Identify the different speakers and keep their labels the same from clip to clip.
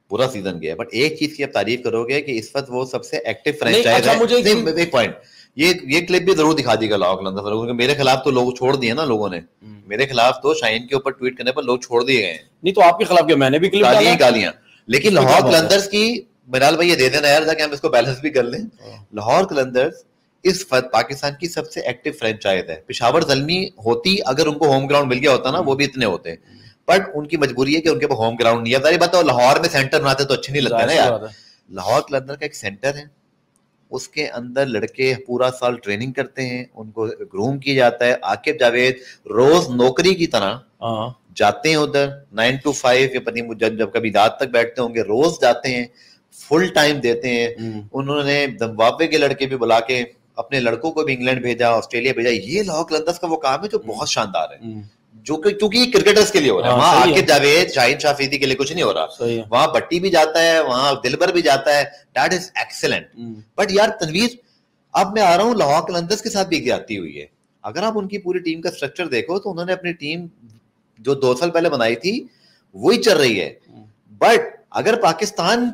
Speaker 1: پورا سیزن گیا, بٹ ایک چیز کی آپ تعریف کرو گے کہ اس وقت وہ سب سے ایکٹیو فرینچائز ہے. ایک پوائنٹ, یہ کلپ بھی ضرور دکھا دیے گا لاہور قلندرز والوں کو, میرے خلاف تو لوگ چھوڑ دیے نا لوگوں نے, میرے خلاف تو شاہین کے اوپر ٹویٹ کرنے پر لوگ چھوڑ دیے گئے ہیں.
Speaker 2: نہیں تو آپ کے خلاف کیا, میں نے بھی کلپ ڈالی
Speaker 1: گالیاں, لیکن لاہور قلندرز کی بلال بھائی یہ دے دینا یار تاکہ ہم اس کو بیلنس بھی کر لیں. لاہور قلندرز اس وقت پاکستان کی سب سے ایکٹیو فرینچائز ہے. پشاور زلمی ہوتی اگر ان کو ہوم گراؤنڈ مل گیا ہوتا نا, وہ بھی اتنے ہوتے, بٹ ان کی مجبوری ہے کہ ان کے پاس ہوم گراؤنڈ نہیں ہے. ظاہر بات ہے لاہور میں سینٹر بناتے تو اچھے نہیں لگتے نا یار. لاہور قلندر کا ایک سینٹر ہے, اس کے اندر لڑکے پورا سال ٹریننگ کرتے ہیں, ان کو گروم کیا جاتا ہے. عاقب جاوید روز نوکری کی طرح جاتے ہیں ادھر 9 to 5 یا پتہ نہیں جب کبھی رات تک بیٹھتے ہوں گے, روز جاتے ہیں, فل ٹائم دیتے ہیں. انہوں نے زمبابوے کے لڑکے بھی بلا کے اپنے لڑکوں کو بھی انگلینڈ بھیجا, آسٹریلیا بھیجا. یہ لاہور قلندرز کا وہ کام ہے جو بہت شاندار ہے, جو کہ کیونکہ یہ کرکٹرز کے لیے ہو رہا ہے. وہاں عاقب جاوید شاہین شاہ افریدی کے لیے کچھ نہیں ہو رہا, وہاں بٹی بھی جاتا ہے, وہاں دلبر بھی جاتا ہے. That is excellent. بٹ یار تنویر, اب میں آ رہا ہوں لاہور قلندرز کے ساتھ بھی زیادتی ہوئی ہے. اگر آپ ان کی پوری ٹیم کا اسٹرکچر دیکھو تو انہوں نے اپنی ٹیم جو 2 سال پہلے بنائی تھی وہی چل رہی ہے. بٹ اگر پاکستان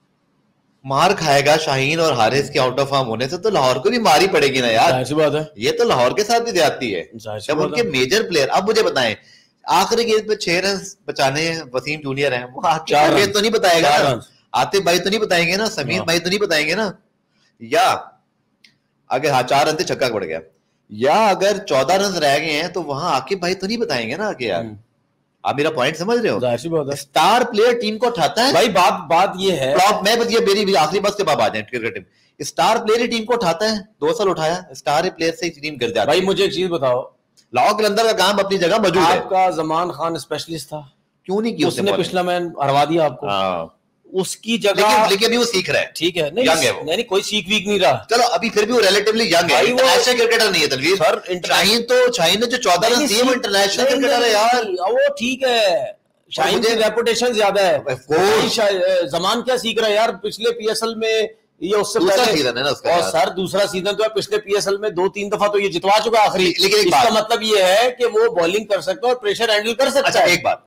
Speaker 1: مار کھائے گا شاہین اور حارث کے آؤٹ آف فارم ہونے سے تو لاہور کو بھی ماری پڑے گی نا یار. یہ تو لاہور کے ساتھ بھی زیادتی ہے جب ان کے میجر پلیئر. اب مجھے بتائیں آخری گیند پہ 6 رن بچانے ہیں, وسیم جونیئر ہیں, وہ 4 رن تو نہیں بتائے گا نا, عاطف بھائی تو نہیں بتائیں گے نا, سمیر بھائی تو نہیں بتائیں گے نا. یا اگر 4 رن سے چھکا پڑ گیا, یا اگر 14 رن رہ گئے ہیں تو وہاں عاقب بھائی تو نہیں بتائیں گے نا کہ یار. آپ میرا پوائنٹ سمجھ رہے ہو, اسٹار پلیئر ٹیم کو اٹھاتا ہے
Speaker 2: بھائی. بات یہ ہے,
Speaker 1: میں بس یہ میری آخری بات کے بعد آ جائیں cricket team, star player team کو اٹھاتا ہے. 2 سال اٹھایا, اسٹار پلیئر سے ٹیم گر جاتی ہے.
Speaker 2: بھائی مجھے ایک چیز بتاؤ,
Speaker 1: لاہور قلندر کا کام اپنی جگہ موجود ہے.
Speaker 2: آپ کا زمان خان اسپیشلسٹ تھا,
Speaker 1: کیوں نہیں کیا
Speaker 2: اس نے پچھلا مین ہروا دیا آپ کو, اس کی جگہ.
Speaker 1: لیکن ابھی وہ سیکھ رہا ہے,
Speaker 2: ٹھیک ہے, نہیں کوئی سیکھ ویک نہیں رہا.
Speaker 1: چلو ابھی پھر بھی وہ ریلیٹیولی ینگ ہے, انٹرنیشنل کرکٹر نہیں ہے تنویر. شاہین نے جو 14 رن دیے وہ انٹرنیشنل کرکٹر ہے یار.
Speaker 2: وہ ٹھیک ہے, شاہین کی ریپوٹیشن زیادہ ہے. زمان کیا سیکھ رہا ہے یار, پچھلے پی ایس ایل میں یہ اس سے پہلے, اور سر دوسرا سیزن تو ہے, پچھلے پی ایس ایل میں 2-3 دفعہ تو یہ جتوا چکا آخری. اس کا مطلب یہ ہے کہ وہ بالنگ کر سکتا ہے اور پریشر ہینڈل کر سکتا ہے. ایک بات